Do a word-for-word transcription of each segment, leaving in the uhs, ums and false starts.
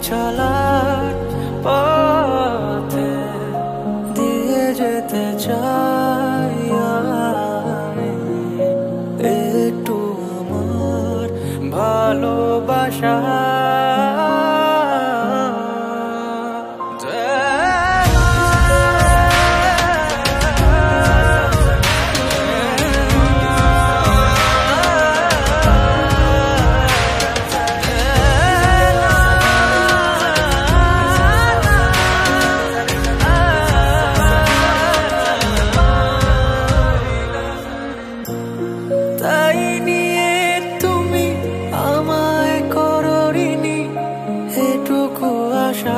চলার পথে দিয়ে যেতে চাই আমি একটু আমার ভালোবাসা। তাই নিয়ে তুমি আমায় করোনি এটুকু আশা।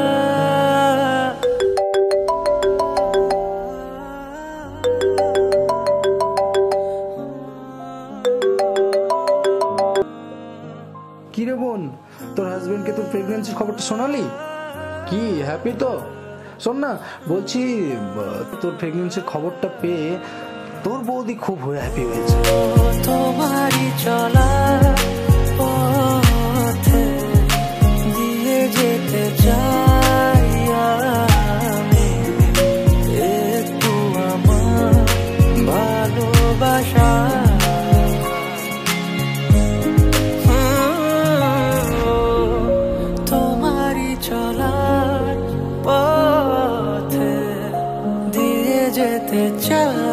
কি রে বোন, তোর হাজবেন্ডকে তোর প্রেগন্যান্সির খবরটা শোনালি? কি হ্যাপি তো? শোন না, বলছি তোর প্রেগন্যান্সির খবরটা পেয়ে তোর বৌদি খুব হ্যাপি হয়েছে। তোমারই চলার পথে দিয়ে যেতে চাই আমি একটু আমার ভালোবাসা। তোমারই চলার পথে দিয়ে যেতে চাই